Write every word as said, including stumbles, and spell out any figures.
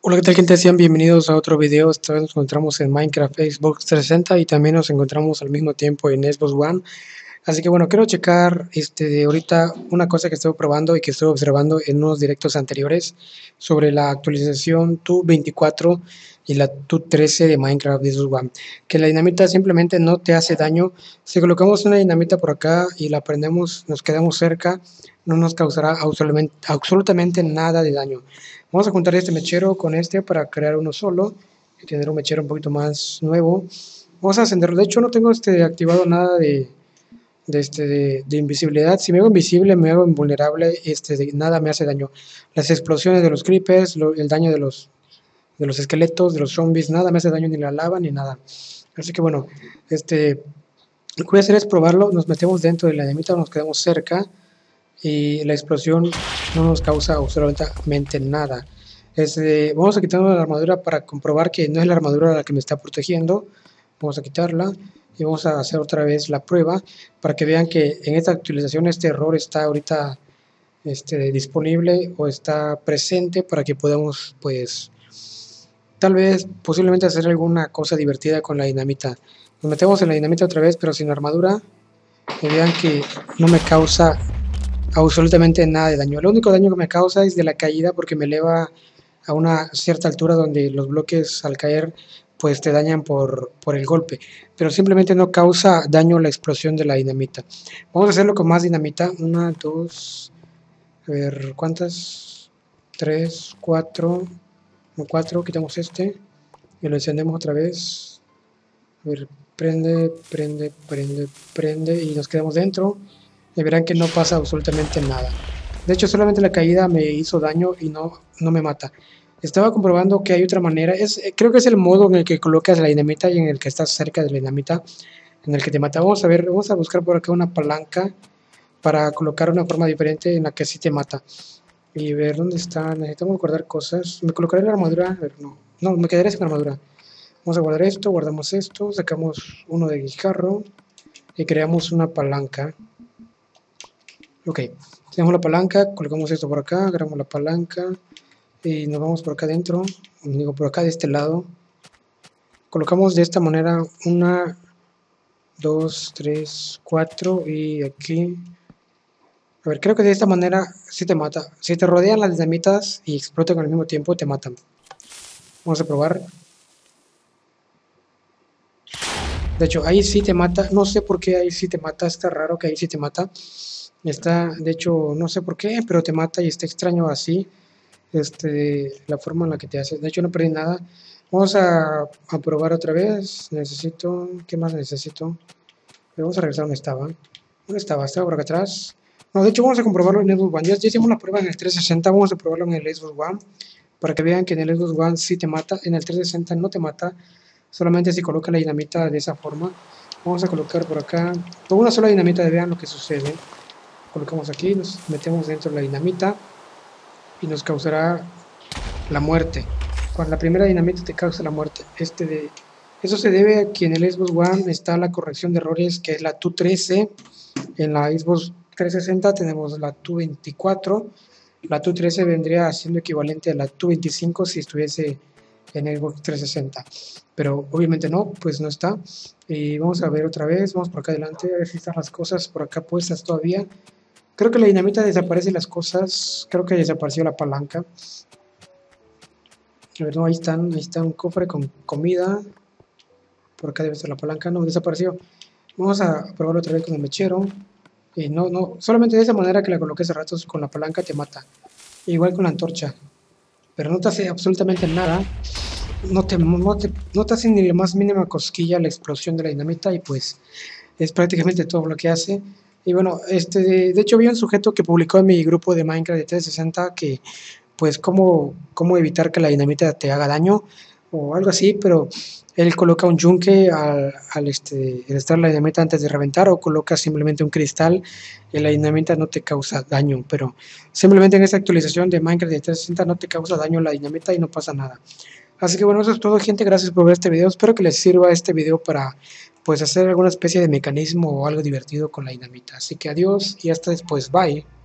Hola, ¿qué tal, gente? Sean bienvenidos a otro video. Esta vez nos encontramos en Minecraft Xbox trescientos sesenta y también nos encontramos al mismo tiempo en Xbox One. Así que bueno, quiero checar este, de ahorita una cosa que estoy probando y que estoy observando en unos directos anteriores sobre la actualización tu veinticuatro y la tu trece de Minecraft Xbox One. Que la dinamita simplemente no te hace daño. Si colocamos una dinamita por acá y la prendemos, nos quedamos cerca, no nos causará absolutamente, absolutamente nada de daño. Vamos a juntar este mechero con este para crear uno solo y tener un mechero un poquito más nuevo. Vamos a encenderlo. De hecho, no tengo este activado nada de, de, este, de, de invisibilidad. Si me hago invisible, me hago invulnerable, este, de, nada me hace daño. Las explosiones de los creepers, lo, el daño de los, de los esqueletos, de los zombies, nada me hace daño, ni la lava, ni nada. Así que bueno, este, lo que voy a hacer es probarlo. Nos metemos dentro de la dinamita, nos quedamos cerca y la explosión no nos causa absolutamente nada. Este, vamos a quitarnos la armadura para comprobar que no es la armadura la que me está protegiendo. Vamos a quitarla y vamos a hacer otra vez la prueba para que vean que en esta actualización este error está ahorita este, disponible o está presente para que podamos, pues, tal vez posiblemente hacer alguna cosa divertida con la dinamita. Nos metemos en la dinamita otra vez, pero sin armadura, y vean que no me causa absolutamente nada de daño. El único daño que me causa es de la caída, porque me eleva a una cierta altura donde los bloques al caer pues te dañan por, por el golpe, pero simplemente no causa daño la explosión de la dinamita. Vamos a hacerlo con más dinamita. Una, dos, a ver, ¿cuántas? Tres, cuatro, cuatro, quitamos este y lo encendemos otra vez. A ver, prende, prende, prende, prende y nos quedamos dentro. Y verán que no pasa absolutamente nada. De hecho, solamente la caída me hizo daño y no, no me mata. Estaba comprobando que hay otra manera. Es, creo que es el modo en el que colocas la dinamita y en el que estás cerca de la dinamita, en el que te mata. Vamos a ver, vamos a buscar por acá una palanca para colocar una forma diferente en la que sí te mata. Y ver dónde está. Necesitamos guardar cosas. Me colocaré la armadura. A ver, no, no, me quedaré sin armadura. Vamos a guardar esto, guardamos esto, sacamos uno de guijarro y creamos una palanca. Ok, tenemos la palanca, colocamos esto por acá, agarramos la palanca y nos vamos por acá adentro, digo por acá de este lado. Colocamos de esta manera una, dos, tres, cuatro y aquí. A ver, creo que de esta manera sí te mata. Si te rodean las dinamitas y explotan al mismo tiempo, te matan. Vamos a probar. De hecho, ahí sí te mata. No sé por qué ahí sí te mata. Está raro que ahí sí te mata. Está, de hecho, no sé por qué, pero te mata y está extraño así. Este, la forma en la que te hace. De hecho, no perdí nada. Vamos a, a probar otra vez. Necesito, ¿qué más necesito? Pero vamos a regresar donde estaba. ¿Dónde estaba? Estaba por acá atrás. No, de hecho, vamos a comprobarlo en Xbox One. Ya, ya hicimos la prueba en el trescientos sesenta. Vamos a probarlo en el Xbox One para que vean que en el Xbox One sí te mata. En el trescientos sesenta no te mata. Solamente si coloca la dinamita de esa forma. Vamos a colocar por acá con una sola dinamita, vean lo que sucede. Colocamos aquí, nos metemos dentro de la dinamita y nos causará la muerte. Con la primera dinamita te causa la muerte. Este de, eso se debe a que en el Xbox One está la corrección de errores, que es la tu trece. En la Xbox trescientos sesenta tenemos la tu veinticuatro. La tu trece vendría siendo equivalente a la tu veinticinco si estuviese en el Xbox trescientos sesenta, pero obviamente no, pues no está. Y vamos a ver otra vez, vamos por acá adelante, a ver si están las cosas por acá puestas todavía. Creo que la dinamita desaparece las cosas, creo que desapareció la palanca. A ver, no, ahí están, ahí está un cofre con comida. Por acá debe estar la palanca, no, desapareció. Vamos a probarlo otra vez con el mechero. Y no, no, solamente de esa manera que la coloqué hace ratos, con la palanca te mata. Igual con la antorcha. Pero no te hace absolutamente nada. No te, no, te, no te hace ni la más mínima cosquilla la explosión de la dinamita y pues es prácticamente todo lo que hace. Y bueno, este, de, de hecho vi un sujeto que publicó en mi grupo de Minecraft de trescientos sesenta que pues cómo, cómo evitar que la dinamita te haga daño o algo así, pero él coloca un yunque al, al este, estar la dinamita antes de reventar, o coloca simplemente un cristal y la dinamita no te causa daño, pero simplemente en esta actualización de Minecraft de trescientos sesenta no te causa daño la dinamita y no pasa nada. Así que bueno, eso es todo, gente. Gracias por ver este video. Espero que les sirva este video para pues hacer alguna especie de mecanismo o algo divertido con la dinamita. Así que adiós y hasta después. Bye.